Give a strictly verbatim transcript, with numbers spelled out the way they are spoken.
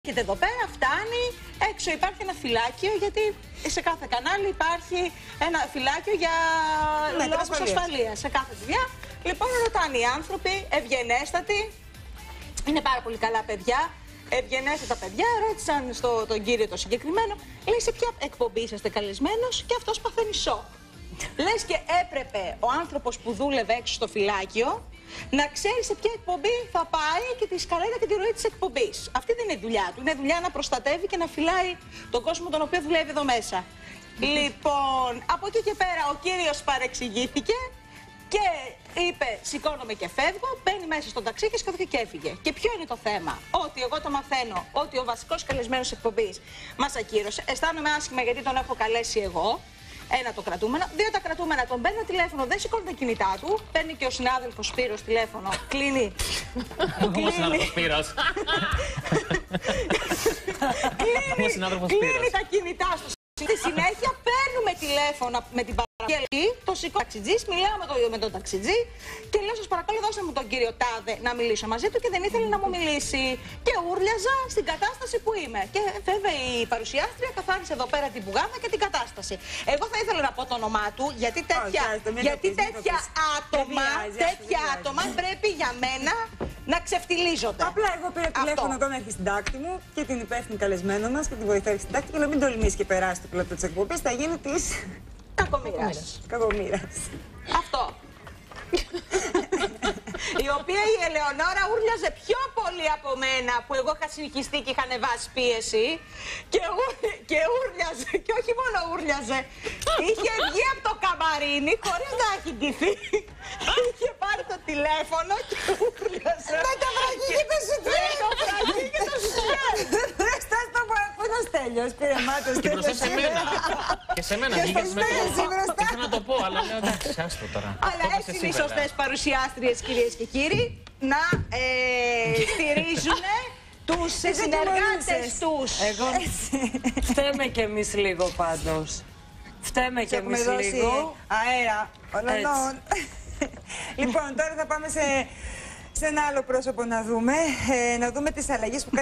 Και εδώ πέρα φτάνει, έξω υπάρχει ένα φυλάκιο, γιατί σε κάθε κανάλι υπάρχει ένα φυλάκιο για ναι, λόγους ασφαλείας. Σε κάθε δουλειά. Λοιπόν, ρωτάνε οι άνθρωποι, ευγενέστατοι, είναι πάρα πολύ καλά παιδιά, ευγενέστατα παιδιά, ρώτησαν στο, τον κύριο το συγκεκριμένο, λέει σε ποια εκπομπή είσαστε καλεσμένος και αυτός παθαίνει σοκ. Λες και έπρεπε ο άνθρωπος που δούλευε έξω στο φυλάκιο να ξέρει σε ποια εκπομπή θα πάει και τη σκαλέτα και τη ροή της εκπομπής. Αυτή δεν είναι η δουλειά του. Είναι δουλειά να προστατεύει και να φυλάει τον κόσμο τον οποίο δουλεύει εδώ μέσα. Λοιπόν, από εκεί και πέρα ο κύριος παρεξηγήθηκε και είπε σηκώνομαι και φεύγω, μπαίνει μέσα στο ταξί και σκέφτηκε και έφυγε. Και ποιο είναι το θέμα? Ότι εγώ το μαθαίνω ότι ο βασικός καλεσμένος εκπομπής μας ακύρωσε. Αισθάνομαι άσχημα γιατί τον έχω καλέσει εγώ. Ένα το κρατούμενο. Δύο τα κρατούμενα. Τον παίρνω τηλέφωνο, δεν σηκώνει τα κινητά του. Παίρνει και ο συνάδελφος Σπύρος τηλέφωνο. Κλείνει. Ο συνάδελφος Σπύρος. Κλείνει τα κινητά του. Στη συνέχεια παίρνουμε τηλέφωνα με την παραγγελία. Το σηκώνει ο ταξιτζής, μιλάω με, το, με τον ταξιτζή και λέω σας παρακαλώ δώστε μου τον κύριο Τάδε να μιλήσω μαζί του και δεν ήθελε να μου μιλήσει. Και ούρλιαζα στην κατάσταση που είμαι. Και βέβαια η παρουσιάστρια καθάρισε εδώ πέρα την πουγάδα και την κατάσταση. Εγώ θα ήθελα να πω το όνομά του γιατί τέτοια, oh, γιατί τέτοια άτομα, τέτοια άτομα πρέπει για μένα να ξεφτιλίζονται. Απλά εγώ πήρα τηλέφωνο όταν έρχεται στην τάκτη μου και την υπεύθυνη καλεσμένο μας και την βοηθάει στην τάκτη και λέω μην τολμήσει και περάσει το πλατό της εκπομπής, θα γίνει της κακομοίρας. Κακομοίρας. Αυτό. Η οποία η Ελεονόρα ούρλιαζε πιο πολύ από μένα που εγώ είχα συγχυστεί και είχα ανεβάσει πίεση και, ου, και ούρλιαζε και όχι μόνο ούρλιαζε, είχε βγει από το καμαρίνι χωρίς να έχει ντυθεί. Είχε πάρει το τηλέφωνο και ούρλιαζε. Με το βραγί και το σουτιέ. Με το βραγί και το σουτιέ. Στάς το πού είναι ο Στέλιος, πήρε μάτος. Και μπροστά σε μένα. Και σε μένα βγήκες με το... Ήθελα να το πω, αλλά λέω εντάξει, άστο τώρα. Αλλά έτσι είναι οι σωστές παρουσιάστριες, κυρίες και κύριοι, να ε, στηρίζουν τους συνεργάτες τους. Εγώ φταίμε κι εμείς λίγο πάντως. Φταίμε κι εμείς λίγο. Αέρα, ολονών. Λοιπόν, τώρα θα πάμε σε, σε ένα άλλο πρόσωπο να δούμε, ε, να δούμε τις αλλαγές που κάνει.